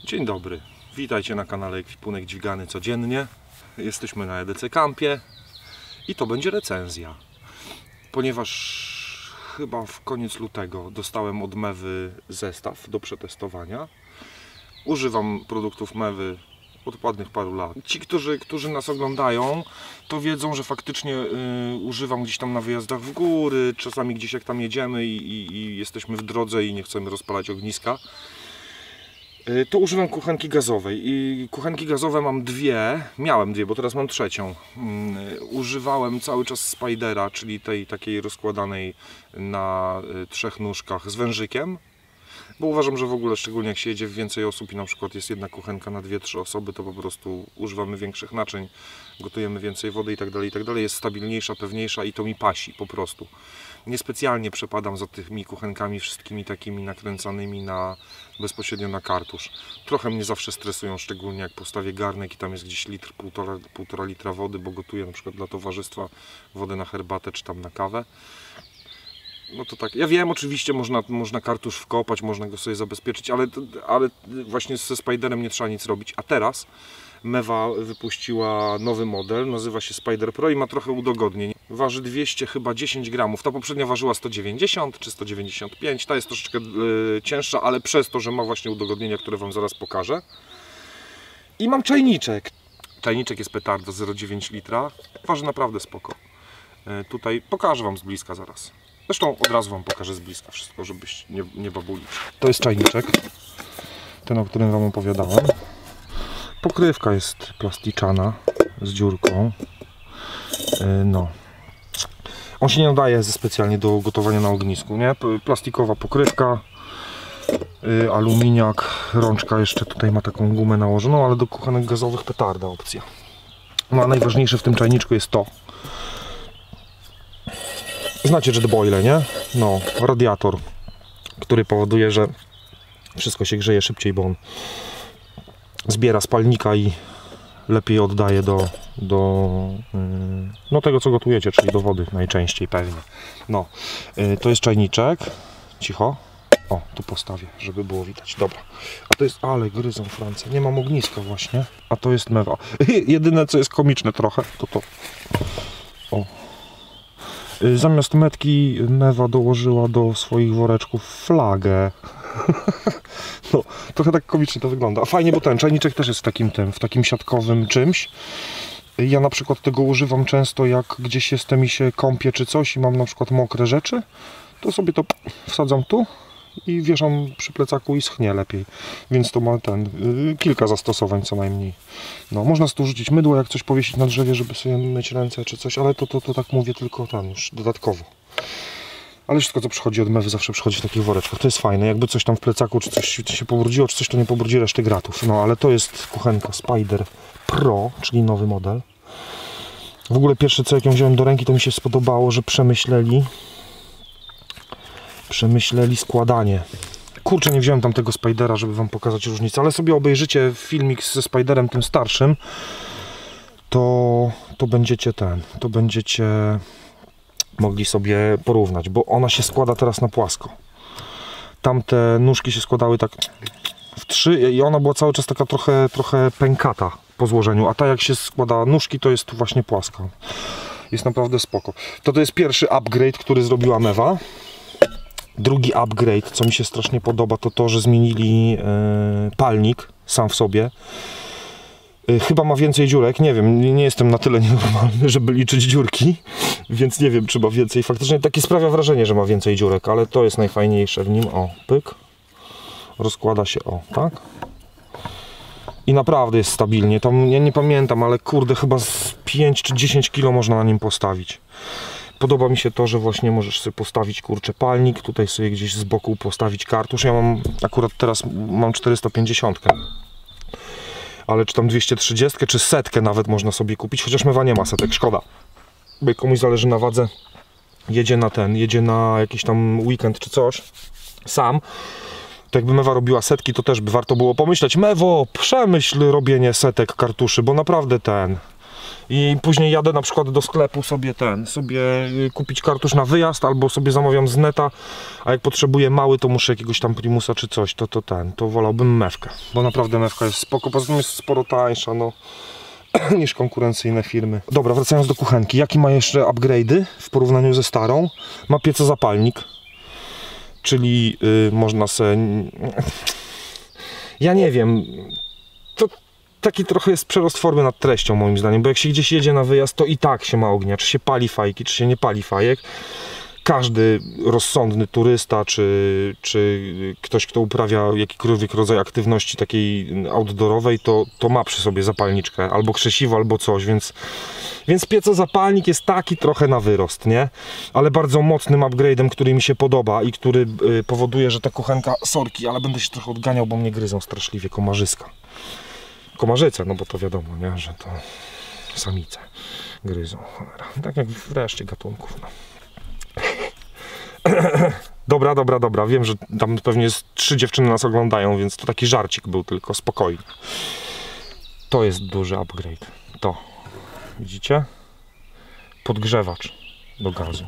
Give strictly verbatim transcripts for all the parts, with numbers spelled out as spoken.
Dzień dobry, witajcie na kanale Ekwipunek Dźwigany Codziennie. Jesteśmy na E D C Campie i to będzie recenzja, ponieważ chyba w koniec lutego dostałem od Mewy zestaw do przetestowania. Używam produktów Mewy od ładnych paru lat. Ci, którzy, którzy nas oglądają, to wiedzą, że faktycznie yy, używam gdzieś tam na wyjazdach w góry, czasami gdzieś jak tam jedziemy i, i, i jesteśmy w drodze i nie chcemy rozpalać ogniska. To używam kuchenki gazowej i kuchenki gazowe mam dwie, miałem dwie, bo teraz mam trzecią. Używałem cały czas Spidera, czyli tej takiej rozkładanej na trzech nóżkach z wężykiem, bo uważam, że w ogóle szczególnie jak się jedzie w więcej osób i na przykład jest jedna kuchenka na dwie trzy osoby, to po prostu używamy większych naczyń, gotujemy więcej wody i tak dalej, i tak dalej. Jest stabilniejsza, pewniejsza i to mi pasi po prostu. Niespecjalnie przepadam za tymi kuchenkami wszystkimi takimi nakręcanymi na, bezpośrednio na kartusz. Trochę mnie zawsze stresują, szczególnie jak postawię garnek i tam jest gdzieś litr, półtora, półtora litra wody, bo gotuję na przykład dla towarzystwa wodę na herbatę czy tam na kawę. No to tak, ja wiem, oczywiście można, można kartusz wkopać, można go sobie zabezpieczyć, ale, ale właśnie ze Spiderem nie trzeba nic robić. A teraz Mewa wypuściła nowy model, nazywa się Spider Pro i ma trochę udogodnień. Waży dwieście chyba dziesięć gramów, ta poprzednia ważyła sto dziewięćdziesiąt czy sto dziewięćdziesiąt pięć, ta jest troszeczkę yy, cięższa, ale przez to, że ma właśnie udogodnienia, które Wam zaraz pokażę. I mam czajniczek. Czajniczek jest petardo zero przecinek dziewięć litra, waży naprawdę spoko. Yy, tutaj pokażę Wam z bliska zaraz. Zresztą od razu Wam pokażę z bliska wszystko, żebyś nie, nie babulić. To jest czajniczek, ten, o którym Wam opowiadałem. Pokrywka jest plasticzana z dziurką. No. On się nie nadaje specjalnie do gotowania na ognisku, nie? Plastikowa pokrywka, aluminiak, rączka jeszcze tutaj ma taką gumę nałożoną, ale do kuchenek gazowych petarda opcja. No a najważniejsze w tym czajniczku jest to. Znacie jet boile, nie? No, radiator, który powoduje, że wszystko się grzeje szybciej, bo on zbiera spalnika i lepiej oddaje do, do yy, no tego, co gotujecie, czyli do wody najczęściej pewnie. No, yy, to jest czajniczek. Cicho. O, tu postawię, żeby było widać. Dobra. A to jest, ale gryzą Francja. Nie mam ogniska właśnie. A to jest Mewa. Jedyne, co jest komiczne trochę, to to. O. Yy, zamiast metki Mewa dołożyła do swoich woreczków flagę. No, trochę tak komicznie to wygląda. A fajnie, bo ten czajniczek też jest w takim, tym, w takim siatkowym czymś. Ja na przykład tego używam często, jak gdzieś jestem i się kąpię czy coś i mam na przykład mokre rzeczy, to sobie to wsadzam tu i wieszam przy plecaku i schnie lepiej. Więc to ma ten, yy, kilka zastosowań co najmniej. No, można tu rzucić mydło, jak coś powiesić na drzewie, żeby sobie myć ręce czy coś, ale to, to, to tak mówię tylko tam już dodatkowo. Ale wszystko, co przychodzi od Mewy, zawsze przychodzi w takich woreczkach. To jest fajne. Jakby coś tam w plecaku, czy coś się pobrudziło, czy coś, to nie pobrudzi reszty gratów. No, ale to jest kuchenka Spider Pro, czyli nowy model. W ogóle pierwsze, co jak ją wziąłem do ręki, to mi się spodobało, że przemyśleli przemyśleli składanie. Kurczę, nie wziąłem tam tego Spidera, żeby Wam pokazać różnicę, ale sobie obejrzycie filmik ze Spiderem tym starszym, to, to będziecie ten, to będziecie mogli sobie porównać, bo ona się składa teraz na płasko. Tamte nóżki się składały tak w trzy i ona była cały czas taka trochę, trochę pękata po złożeniu, a ta jak się składa nóżki, to jest właśnie płaska. Jest naprawdę spoko. To to jest pierwszy upgrade, który zrobiła Mewa. Drugi upgrade, co mi się strasznie podoba, to to, że zmienili yy, palnik sam w sobie. Chyba ma więcej dziurek, nie wiem, nie jestem na tyle nienormalny, żeby liczyć dziurki, więc nie wiem, czy ma więcej. Faktycznie takie sprawia wrażenie, że ma więcej dziurek, ale to jest najfajniejsze w nim. O, pyk, rozkłada się, o, tak. I naprawdę jest stabilnie, tam ja nie pamiętam, ale kurde, chyba z pięć czy dziesięć kilo można na nim postawić. Podoba mi się to, że właśnie możesz sobie postawić, kurczę, palnik, tutaj sobie gdzieś z boku postawić kartusz. Ja mam, akurat teraz mam czterysta pięćdziesiąt. Ale czy tam dwieście trzydzieści, czy setkę nawet można sobie kupić, chociaż Mewa nie ma setek, szkoda. Bo jak komuś zależy na wadze, jedzie na ten, jedzie na jakiś tam weekend czy coś, sam, to jakby Mewa robiła setki, to też by warto było pomyśleć, Mewo, przemyśl robienie setek kartuszy, bo naprawdę ten, I później jadę na przykład do sklepu sobie ten, sobie kupić kartusz na wyjazd, albo sobie zamawiam z neta, a jak potrzebuję mały, to muszę jakiegoś tam Primusa czy coś, to to ten, to wolałbym mewkę, bo naprawdę mewka jest spoko, poza tym jest sporo tańsza, no, niż konkurencyjne firmy. Dobra, wracając do kuchenki, jaki ma jeszcze upgrade'y w porównaniu ze starą? Ma piecozapalnik, czyli yy, można se... Ja nie wiem, to taki trochę jest przerost formy nad treścią moim zdaniem, bo jak się gdzieś jedzie na wyjazd, to i tak się ma ognia, czy się pali fajki, czy się nie pali fajek. Każdy rozsądny turysta, czy, czy ktoś, kto uprawia jakikolwiek rodzaj aktywności takiej outdoorowej, to, to ma przy sobie zapalniczkę, albo krzesiwo, albo coś, więc, więc piecozapalnik jest taki trochę na wyrost, nie? Ale bardzo mocnym upgrade'em, który mi się podoba i który y, powoduje, że ta kuchenka, sorki, ale będę się trochę odganiał, bo mnie gryzą straszliwie komarzyska. Komarzyce, no bo to wiadomo, nie? Że to samice gryzą, cholera. Tak jak w reszcie gatunków, no. Dobra, dobra, dobra, wiem, że tam pewnie jest, trzy dziewczyny nas oglądają, więc to taki żarcik był tylko, spokojnie. To jest duży upgrade. To, widzicie? Podgrzewacz do gazu.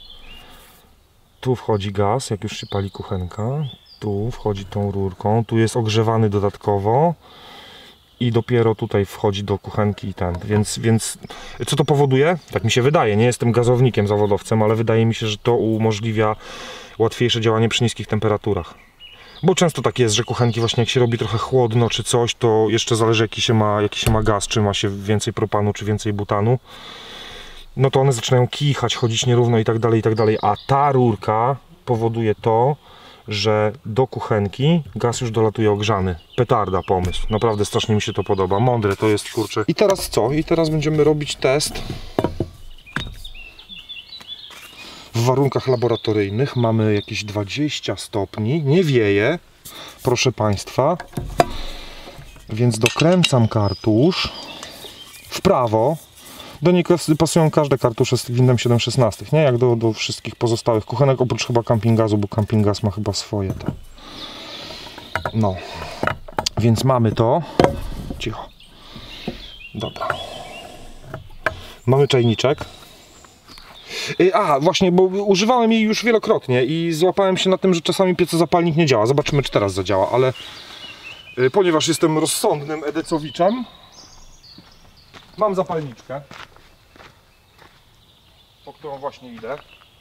Tu wchodzi gaz, jak już się pali kuchenka. Tu wchodzi tą rurką, tu jest ogrzewany dodatkowo. I dopiero tutaj wchodzi do kuchenki i ten, więc, więc co to powoduje? Tak mi się wydaje, nie jestem gazownikiem, zawodowcem, ale wydaje mi się, że to umożliwia łatwiejsze działanie przy niskich temperaturach. Bo często tak jest, że kuchenki właśnie jak się robi trochę chłodno czy coś, to jeszcze zależy jaki się ma, jaki się ma gaz, czy ma się więcej propanu, czy więcej butanu. No to one zaczynają kichać, chodzić nierówno i tak dalej, i tak dalej, a ta rurka powoduje to, że do kuchenki gaz już dolatuje ogrzany. Petarda pomysł. Naprawdę strasznie mi się to podoba. Mądre to jest, kurczę. I teraz co? I teraz będziemy robić test w warunkach laboratoryjnych. Mamy jakieś dwadzieścia stopni. Nie wieje, proszę Państwa. Więc dokręcam kartusz w prawo. Do niej pasują każde kartusze z windem siedem szesnaście, nie? Jak do, do wszystkich pozostałych kuchenek, oprócz chyba campingazu, bo campingaz ma chyba swoje te. No. Więc mamy to. Cicho. Dobra. Mamy czajniczek. A, właśnie, bo używałem jej już wielokrotnie i złapałem się na tym, że czasami piecozapalnik nie działa. Zobaczymy, czy teraz zadziała, ale ponieważ jestem rozsądnym edecowiczem, mam zapalniczkę, po którą właśnie idę.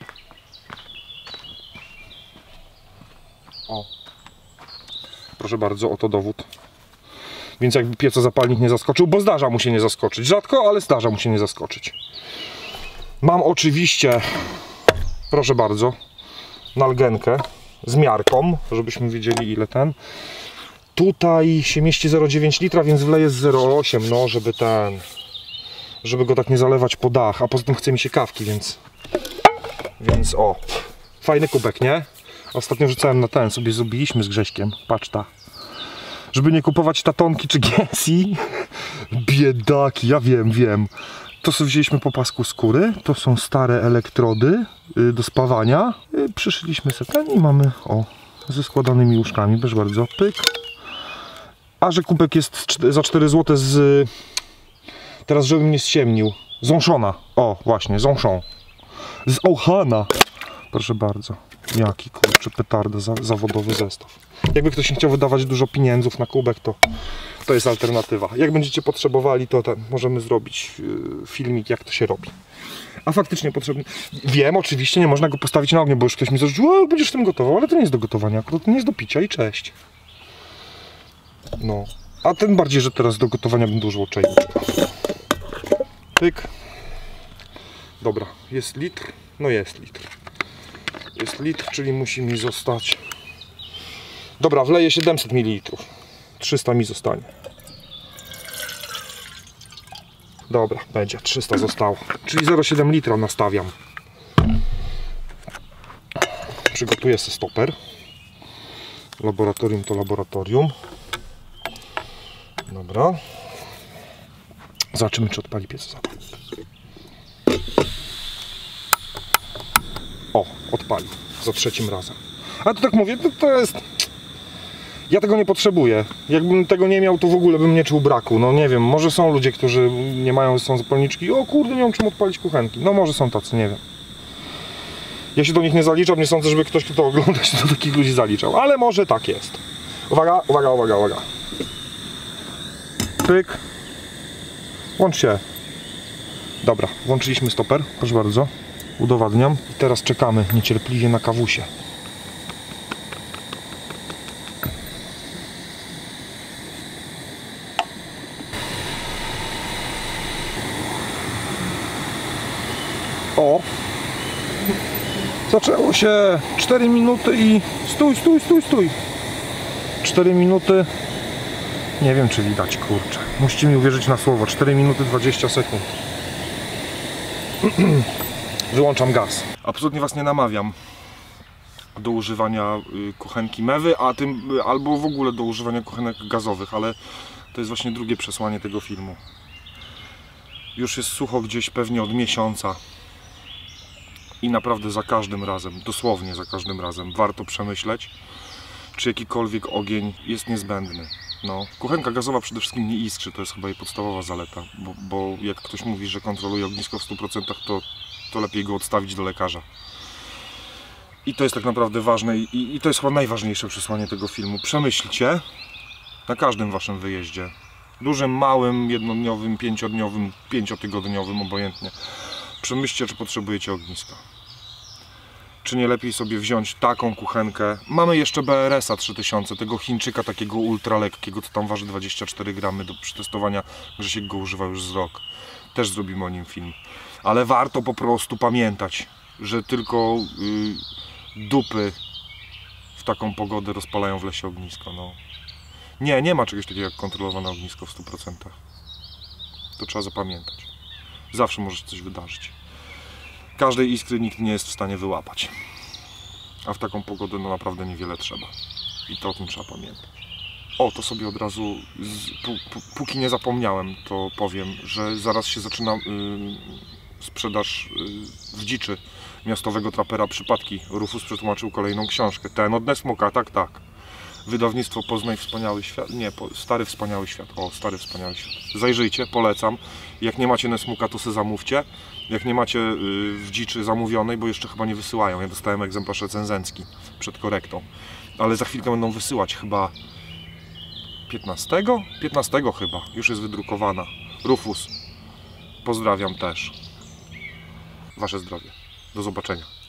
O. Proszę bardzo, oto dowód. Więc jakby piecozapalnik nie zaskoczył, bo zdarza mu się nie zaskoczyć. Rzadko, ale zdarza mu się nie zaskoczyć. Mam oczywiście, proszę bardzo, nalgenkę z miarką, żebyśmy wiedzieli ile ten. Tutaj się mieści zero przecinek dziewięć litra, więc wleję z zero przecinek osiem, no żeby ten... żeby go tak nie zalewać po dach, a poza tym chce mi się kawki, więc więc o, fajny kubek, nie? Ostatnio rzucałem na ten, sobie zrobiliśmy z Grześkiem, patrz ta, żeby nie kupować tatonki czy G S I, biedaki, ja wiem, wiem, to sobie wzięliśmy po pasku skóry, to są stare elektrody y, do spawania, y, przyszyliśmy sobie ten i mamy, o, ze składanymi łóżkami, proszę bardzo, pyk, a że kubek jest za cztery złote z... Teraz, żebym nie ściemnił. Ząszona. O, właśnie, ząszą. Z Ohana. Proszę bardzo. Jaki, kurczę, petarda, za, zawodowy zestaw. Jakby ktoś nie chciał wydawać dużo pieniędzów na kubek, to to jest alternatywa. Jak będziecie potrzebowali, to ten, możemy zrobić yy, filmik, jak to się robi. A faktycznie potrzebny. Wiem, oczywiście, nie można go postawić na ogniu, bo już ktoś mi zarzucił, będziesz tym gotował, ale to nie jest do gotowania, akurat to nie jest do picia i cześć. No. A tym bardziej, że teraz do gotowania będę używał czajnika. Pyk. Dobra, jest litr. No jest litr. Jest litr, czyli musi mi zostać. Dobra, wleję siedemset mililitrów. trzysta mi zostanie. Dobra, będzie. trzysta zostało. Czyli zero przecinek siedem litra nastawiam. Przygotuję sobie stoper. Laboratorium to laboratorium. Dobra. Zobaczymy, czy odpali piecozapalnik. O, odpalił. Za trzecim razem. A to tak mówię, to, to jest... Ja tego nie potrzebuję. Jakbym tego nie miał, to w ogóle bym nie czuł braku. No nie wiem, może są ludzie, którzy nie mają, są zapalniczki. O kurde, nie mam czym odpalić kuchenki. No może są tacy, nie wiem. Ja się do nich nie zaliczam, nie sądzę, żeby ktoś, kto to ogląda, się do takich ludzi zaliczał. Ale może tak jest. Uwaga, uwaga, uwaga, uwaga. Pyk. Łącz się. Dobra, włączyliśmy stoper, proszę bardzo. Udowadniam. I teraz czekamy niecierpliwie na kawusie. O! Zaczęło się. cztery minuty i... Stój, stój, stój, stój. cztery minuty... Nie wiem, czy widać, kurczę. Musicie mi uwierzyć na słowo. cztery minuty dwadzieścia sekund. Wyłączam gaz. Absolutnie was nie namawiam do używania kuchenki mewy, a tym albo w ogóle do używania kuchenek gazowych, ale to jest właśnie drugie przesłanie tego filmu. Już jest sucho gdzieś pewnie od miesiąca i naprawdę za każdym razem, dosłownie za każdym razem warto przemyśleć, czy jakikolwiek ogień jest niezbędny. No, kuchenka gazowa przede wszystkim nie iskrzy, to jest chyba jej podstawowa zaleta, bo, bo jak ktoś mówi, że kontroluje ognisko w stu procentach, to, to lepiej go odstawić do lekarza. I to jest tak naprawdę ważne i, i to jest chyba najważniejsze przesłanie tego filmu. Przemyślcie na każdym waszym wyjeździe, dużym, małym, jednodniowym, pięciodniowym, pięciotygodniowym, obojętnie. Przemyślcie, czy potrzebujecie ogniska. Czy nie lepiej sobie wziąć taką kuchenkę. Mamy jeszcze B R S-a trzy tysiące, tego Chińczyka takiego ultra lekkiego, co tam waży dwadzieścia cztery gramy do przetestowania. Grzesiek go używa już z rok. Też zrobimy o nim film. Ale warto po prostu pamiętać, że tylko yy, dupy w taką pogodę rozpalają w lesie ognisko. No. Nie, nie ma czegoś takiego jak kontrolowane ognisko w stu procentach. To trzeba zapamiętać. Zawsze może się coś wydarzyć. Każdej iskry nikt nie jest w stanie wyłapać. A w taką pogodę no naprawdę niewiele trzeba. I to o tym trzeba pamiętać. O, to sobie od razu, z, póki nie zapomniałem, to powiem, że zaraz się zaczyna y, sprzedaż y, w dziczy miastowego trapera Przypadki. Rufus przetłumaczył kolejną książkę. Ten od Nesmuka, tak, tak. Wydawnictwo Poznaj Wspaniały Świat. Nie, po, Stary Wspaniały Świat. O, Stary Wspaniały Świat. Zajrzyjcie, polecam. Jak nie macie Nesmuka, to se zamówcie. Jak nie macie y, w dziczy zamówionej, bo jeszcze chyba nie wysyłają. Ja dostałem egzemplarz recenzencki przed korektą. Ale za chwilkę będą wysyłać chyba piętnastego? piętnastego chyba. Już jest wydrukowana. Rufus. Pozdrawiam też. Wasze zdrowie. Do zobaczenia.